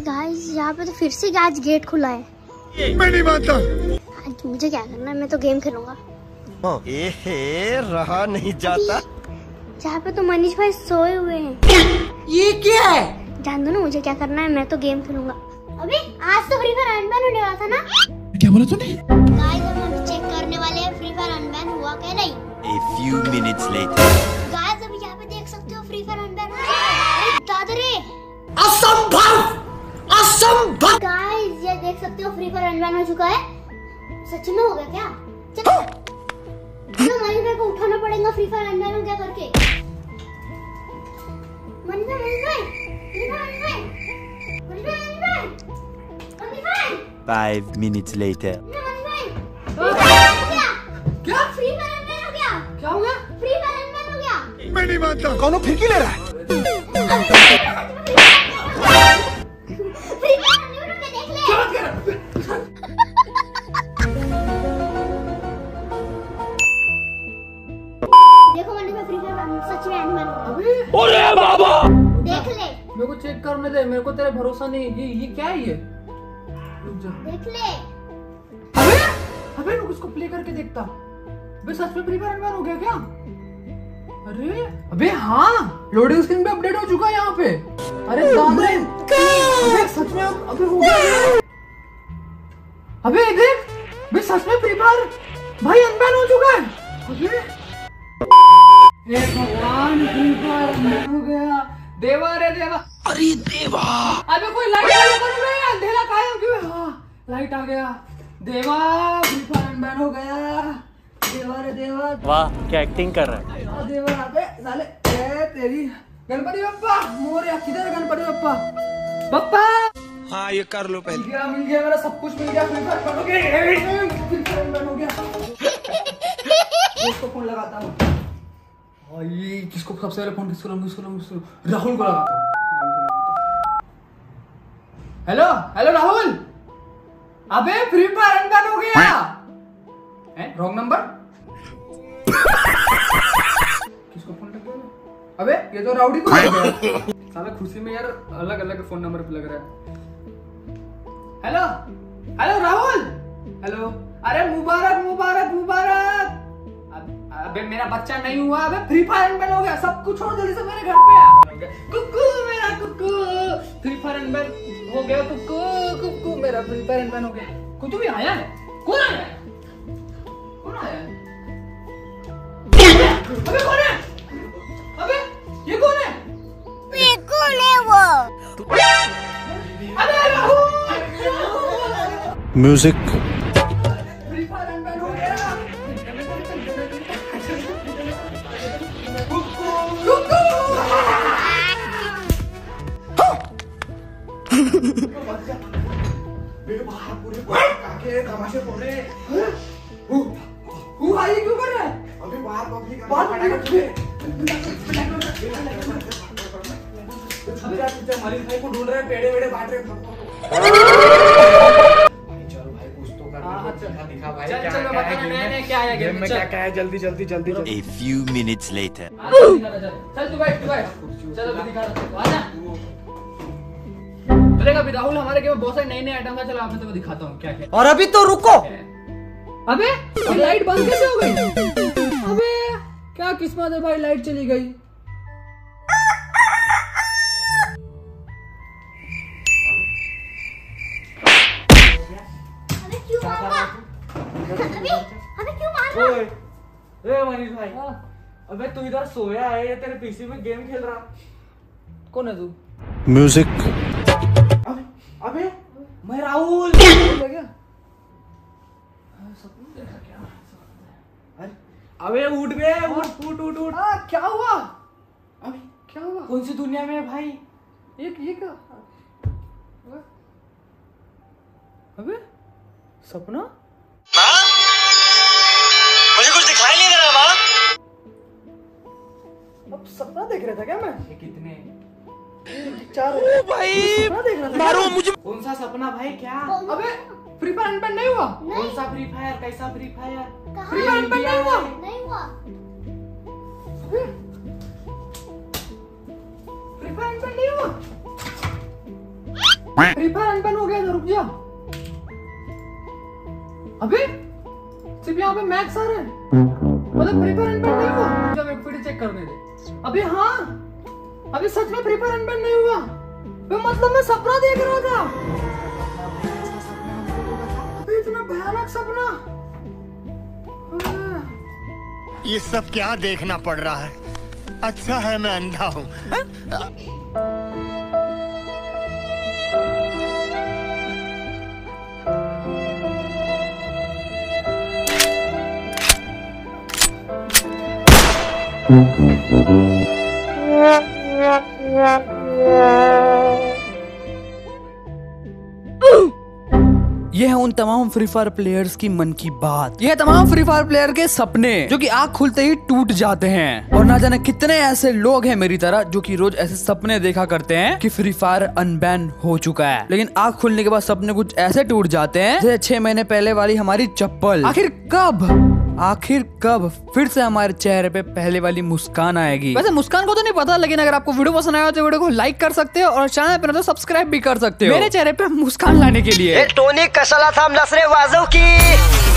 Guys यहाँ पे तो फिर से आज गेट खुला है। मैं नहीं मानता। आज मुझे क्या करना है, मैं तो गेम खेलूंगा। रहा नहीं जाता। यहाँ पे तो मनीष भाई सोए हुए हैं। ये क्या है? जान दो ना, मुझे क्या करना है, मैं तो गेम खेलूंगा। अभी आज तो फ्री फायर अनबैन होने वाला था ना? क्या बोला तूने? गाइस हम चेक करने वाले हैं फ्री फायर अनबैन हुआ क्या नहीं। A few minutes later. Guys अभी यहाँ पे देख सकते हो फ्री फायर अनबैन हो चुका है। अरे दादा रे, असंभव, असंभव। गाइस ये देख सकते हो फ्री फायर अनबैन हो चुका है। सच में हो गया क्या? चलो मनीष भाई को उठाना पड़ेगा फ्री फायर अनबैन हो गया करके। मनीष भाई 5 minutes later. क्या फ्री फायर अनबैन हो गया? क्या हो गया? फ्री फायर अनबैन हो गया। मैं नहीं मानता। कौन फिरकी ले रहा है? फ्री फायर अनबैन हो गया, देख ले। देखो मनीष भाई फ्री फायर सच में अनबैन हो गया। अरे बाबा, देख ले, मेरे को चेक करने दे, मेरे को तेरे भरोसा नहीं। ये क्या है ये? रुक जा। देख ले। अबे अबे रुक, इसको प्ले करके देखता। अबे सच में फ्री फायर अनबैन हो गया क्या? अरे अबे हाँ, लोडिंग स्क्रीन पे अपडेट हो चुका है यहाँ पे। अरे दादा, अबे सच में अबे हो गया। अबे देख, अबे सच में फ्री फायर भाई अनबैन हो चुका है। अबे हे भगवान, फ्री फायर अनबैन हो गया। देवा रे देवा। अरे देवा। अबे कोई लाइट चालू करो बे, अंधेरा काहे हो गया? हाँ लाइट आ गया। देवा, फ्री फायर अनबैन हो गया। देवा रे देवा। वाह क्या एक्टिंग कर रहा है। देवा अबे साले, ए तेरी। गणपति बप्पा मोरया, किधर है गणपति बप्पा? बप्पा। हाँ ये कर लो पहले। मिल गया मेरा सब कुछ मिल गया। फ्री फायर अनबैन हो गया, फ्री फायर अनबैन हो गया। इसको फोन लगाता हूँ। भाई किसको सबसे पहले फोन किसको राहुल को लगाता हूँ। हेलो हेलो राहुल, अबे फ्री फायर अनबैन हो गया। Wrong number. किसको फोन लग गया? अबे ये तो राउडी को लग गया। साला खुशी में यार अलग अलग फोन नंबर पे लग रहा है। Hello hello Rahul, hello. अरे मुबारक मुबारक मुबारक। अबे मेरा बच्चा नहीं हुआ, अबे फ्री फायर अनबैन हो गया। सब कुछ छोड़ जल्दी से मेरे घर पे आ। कुक्कू मेरा कुक्कू, फ्री फायर अनबैन हो गया। कुक्कू कुक्कू मेरा फ्री फायर अनबैन हो गया। कुछ भी आया है? कौन आया है? कौन आया है? अबे कौन है? अबे ये कौन है? ये कौन है वो? अबे Rahul, Music. Free fire unban हो गया। मेरे बाहर पूरे काके तमाशे हो रहे हैं। भाई क्यों कर रहा है? अभी बाहर पब्लिक मरीज भाई को ढूंढ रहे हैं, पेड़े वेड़े बांट रहे हैं। चलो भाई कुछ तो कर दिखा भाई। चलो बता नया क्या है गेम में, क्या है? जल्दी जल्दी जल्दी। A few minutes later. चल तू बैठ चलो तू दिखा रहा है। आजा चलेगा। अभी राहुल हमारे गेम में बहुत सारे नए नए आइटम है। चलो आप मैं तुम्हें दिखाता हूँ क्या क्या। और अभी तो रुको। अबे लाइट बंद कैसे हो गई? अबे क्या किस्मत है भाई, लाइट चली गई। अबे क्यों मार रहा? अबे क्यों मार रहा? ओए मनीष भाई, अबे तू इधर सोया है या तेरे पीसी में गेम खेल रहा? कौन है तू? Music. अबे मैं राहुल। क्या? अबे उठ बे, उठ उठ उठ। क्या हुआ? अबे क्या हुआ? कौन सी दुनिया में है भाई? ये क्या? अबे सपना? मुझे कुछ दिखाई नहीं दे रहा माँ। अब सपना देख रहा था क्या मैं? ये कितने? 4 भाई सपना देख रहा था मारो मुझे। कौन सा सपना भाई? क्या? अबे फ्री फायर अनबैन नहीं हुआ? कौन सा फ्री फायर? कैसा free fire? Free fire unban नहीं हुआ? नहीं हुआ। फ्री फायर अनबैन नहीं हुआ? फ्री फायर अनबैन हो गया था, रुक जा। अबे सिर्फ यहाँ पे मैक्स आ रहे हैं, मतलब फ्री फायर अनबैन नहीं हुआ। जब वेबसाइट चेक करने दे। अबे हाँ, अबे सच में फ्री फायर अनबैन नहीं हुआ। मतलब मैं सपना देख रहा था। अबे इतना भयानक सपना। ये सब क्या देखना पड़ रहा है? अच्छा है मैं अंधा हूँ। ये है उन तमाम फ्री फायर प्लेयर्स की मन की बात। ये है तमाम फ्री फायर प्लेयर के सपने जो कि आंख खुलते ही टूट जाते हैं। और ना जाने कितने ऐसे लोग हैं मेरी तरह जो कि रोज ऐसे सपने देखा करते हैं कि फ्री फायर अनबैन हो चुका है, लेकिन आंख खुलने के बाद सपने कुछ ऐसे टूट जाते हैं जैसे 6 महीने पहले वाली हमारी चप्पल। आखिर कब फिर से हमारे चेहरे पे पहले वाली मुस्कान आएगी? वैसे मुस्कान को तो नहीं पता, लेकिन अगर आपको वीडियो पसंद आया तो वीडियो को लाइक कर सकते हो और चैनल पे तो सब्सक्राइब भी कर सकते हो मेरे चेहरे पे मुस्कान लाने के लिए। टोनी कसला थांबलास रे वाजव की।